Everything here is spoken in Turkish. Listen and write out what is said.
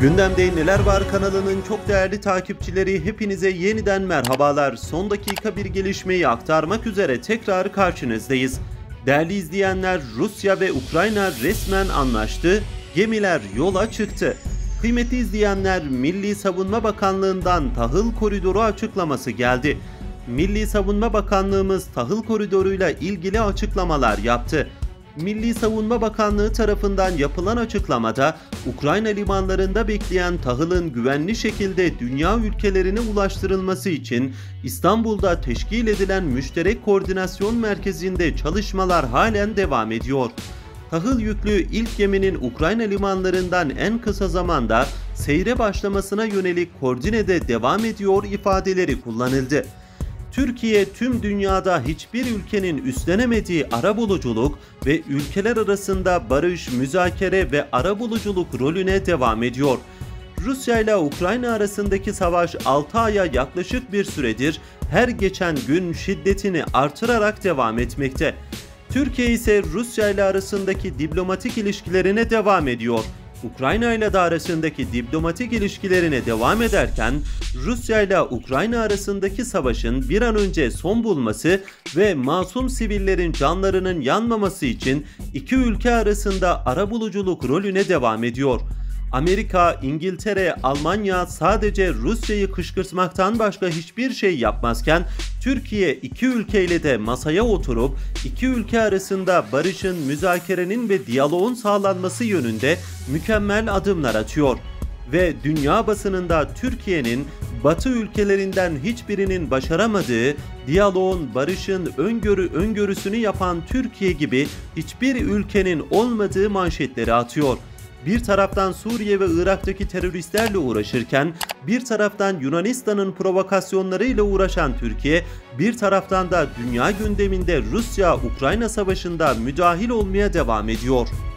Gündemde Neler Var kanalının çok değerli takipçileri, hepinize yeniden merhabalar. Son dakika bir gelişmeyi aktarmak üzere tekrar karşınızdayız. Değerli izleyenler, Rusya ve Ukrayna resmen anlaştı, gemiler yola çıktı. Kıymetli izleyenler, Milli Savunma Bakanlığı'ndan tahıl koridoru açıklaması geldi. Milli Savunma Bakanlığımız tahıl koridoruyla ilgili açıklamalar yaptı. Milli Savunma Bakanlığı tarafından yapılan açıklamada Ukrayna limanlarında bekleyen tahılın güvenli şekilde dünya ülkelerine ulaştırılması için İstanbul'da teşkil edilen Müşterek Koordinasyon Merkezi'nde çalışmalar halen devam ediyor. Tahıl yüklü ilk geminin Ukrayna limanlarından en kısa zamanda seyre başlamasına yönelik koordinede devam ediyor ifadeleri kullanıldı. Türkiye tüm dünyada hiçbir ülkenin üstlenemediği arabuluculuk ve ülkeler arasında barış, müzakere ve arabuluculuk rolüne devam ediyor. Rusya ile Ukrayna arasındaki savaş 6 aya yaklaşık bir süredir her geçen gün şiddetini artırarak devam etmekte. Türkiye ise Rusya ile arasındaki diplomatik ilişkilerine devam ediyor. Ukrayna ile de arasındaki diplomatik ilişkilerine devam ederken Rusya ile Ukrayna arasındaki savaşın bir an önce son bulması ve masum sivillerin canlarının yanmaması için iki ülke arasında arabuluculuk rolüne devam ediyor. Amerika, İngiltere, Almanya sadece Rusya'yı kışkırtmaktan başka hiçbir şey yapmazken Türkiye iki ülkeyle de masaya oturup iki ülke arasında barışın, müzakerenin ve diyaloğun sağlanması yönünde mükemmel adımlar atıyor. Ve dünya basınında Türkiye'nin Batı ülkelerinden hiçbirinin başaramadığı, diyaloğun, barışın öngörüsünü yapan Türkiye gibi hiçbir ülkenin olmadığı manşetleri atıyor. Bir taraftan Suriye ve Irak'taki teröristlerle uğraşırken, bir taraftan Yunanistan'ın provokasyonlarıyla uğraşan Türkiye, bir taraftan da dünya gündeminde Rusya-Ukrayna savaşında müdahil olmaya devam ediyor.